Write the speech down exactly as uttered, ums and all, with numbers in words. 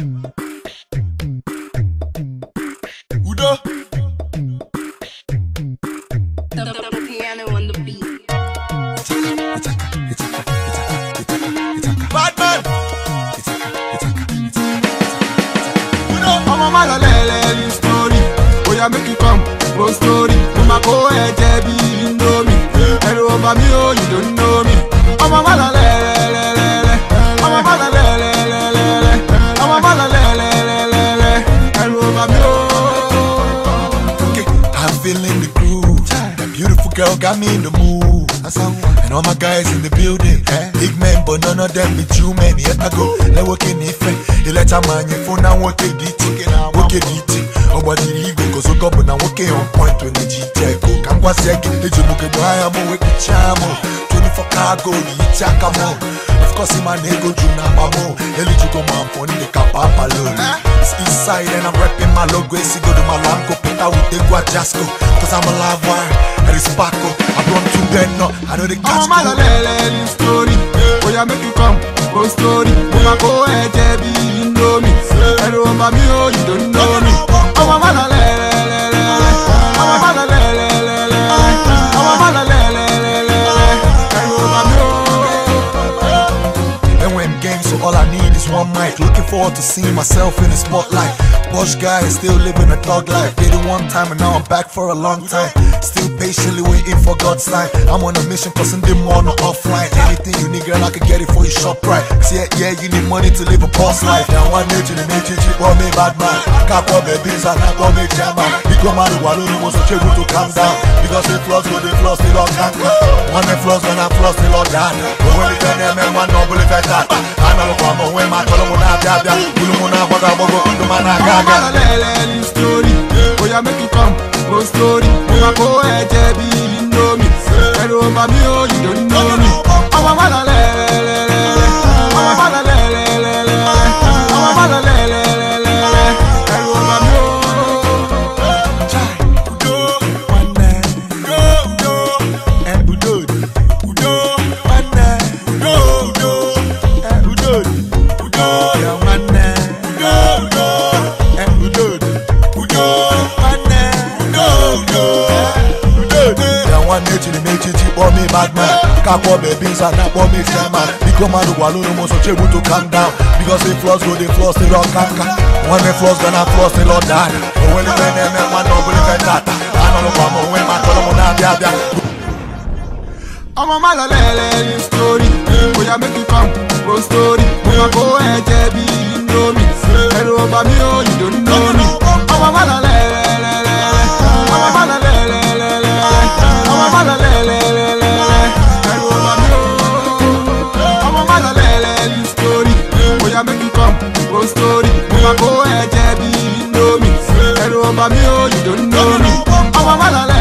Udo. The, the, the piano on the beat. Batman. Udo. I'm a mother lele story. Oh yeah, make you come. Go story. Mama go ahead, Debbie, you know me. Hello, mommy, oh you don't know me. I'm a mother lele lele. I'm a mother lele lele. I'm a mother lele lele. Hello, mommy, oh. Okay, I'm feeling the groove. That beautiful girl got me in the mood. And all my guys in the building, big men, but none of them be too many. Yet I go, let work in if you let a man, your phone now work it, work it, oh, but the ego goes so couple now working on point when the G T go. Come was second, did you look at why I'm with the chamo? twenty-four cargo, the Chacamo. Of course, my nego, Junamamo, eligible man for the Capapa alone. It's east side and I'm rapping my logo, go to my lamco, put out with the Guajasco. Cause I'm a live wire, and it's Paco. I run to them, no, I know the catch. I'm a mother lele story. Oh yeah, make you come. Go story. Mama go ahead, Debbie, you know me. Hello, mommy, oh you don't know me. I'm a mother lele lele. I'm a mother lele lele. I'm a mother lele lele. Hello, mommy, oh. And when game, so all I need is one mic. Looking forward to seeing myself in the spotlight. Boss guy is still living a thug life. Did it one time and now I'm back for a long time. Still patiently waiting for God's sign. I'm on a mission cause I'm more no offline. Anything you need, girl, I can get it for you shop right. See, yeah, yeah, you need money to live a boss life. Now one nature, the nature, cheap or me bad man. Can't call me beans and can't call me jammer. Because man, who alone was so able to calm down. Because they floss, go they floss, they don't conquer. One they floss, gonna floss, they don't die. But when they turn them, man, one no bullet like that. I know come on, when my column will have that. Ulu muna, but I'm going to man, I got I'm a lele story. Oh yeah, make you come. Go story. Mama go ahead, Debbie, you know me. Hello, mommy, oh you don't know me. I'm a mother lele lele. I'm a mother lele lele. I'm a mother lele lele. Hello, mommy, oh. Chai, Udo, one night. Udo, Udo, and Udo, Udo, one night. Udo, Udo, and Udo, Udo, yeah, one night. Udo, Udo, and Udo, Udo, one night. Udo, Udo, Udo, yeah, one night. The nature cheap or me bad man. Can't call me beans and not call me chairman. Because man who alone was so able to calm down. Because they floss go, they floss, they don't conquer. When they floss, gonna floss, they don't die. But when they men, them man don't believe in that. I know no come when my column will not be out there. I'm a mother lele story. Oh yeah, make you come. Go story. Mama go ahead, Debbie, you know me. Hello, mommy, oh you don't know me. I'm a mother lele lele. I'm a mother lele lele. I'm a mother lele lele. Hello, mommy, oh. I'm a mother lele story. Oh yeah, make you come. Go story. Mama go ahead, Debbie, you know me. Hello, mommy, oh you don't know me. I'm a mother